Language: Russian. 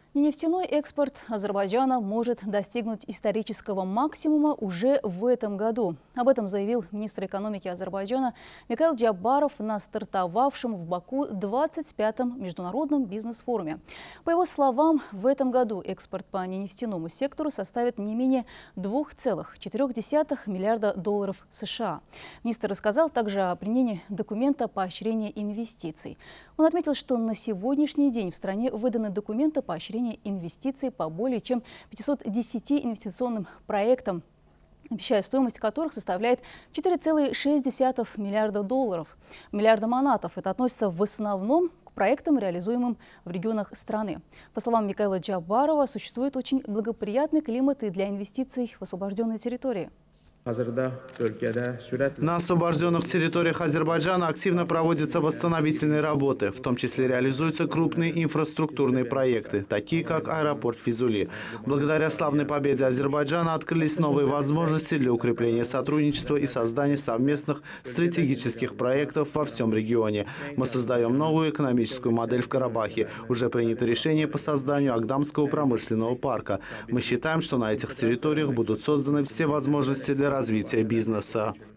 Нефтяной экспорт Азербайджана может достигнуть исторического максимума уже в этом году. Об этом заявил министр экономики Азербайджана Микаил Джабаров на стартовавшем в Баку 25-м международном бизнес-форуме. По его словам, в этом году экспорт по ненефтяному сектору составит не менее 2,4 миллиарда долларов США. Министр рассказал также о принятии документа поощрения инвестиций. Он отметил, что на сегодняшний день в стране выданы документы поощрения инвестиций по более чем 510 инвестиционным проектам, обещая стоимость которых составляет 4,6 миллиарда долларов. Миллиарда манатов. Это относится в основном к проектам, реализуемым в регионах страны. По словам Микаила Джабарова, существует очень благоприятный климат и для инвестиций в освобожденные территории. На освобожденных территориях Азербайджана активно проводятся восстановительные работы, в том числе реализуются крупные инфраструктурные проекты, такие как аэропорт Физули. Благодаря славной победе Азербайджана открылись новые возможности для укрепления сотрудничества и создания совместных стратегических проектов во всем регионе. Мы создаем новую экономическую модель в Карабахе. Уже принято решение по созданию Агдамского промышленного парка. Мы считаем, что на этих территориях будут созданы все возможности для развития бизнеса.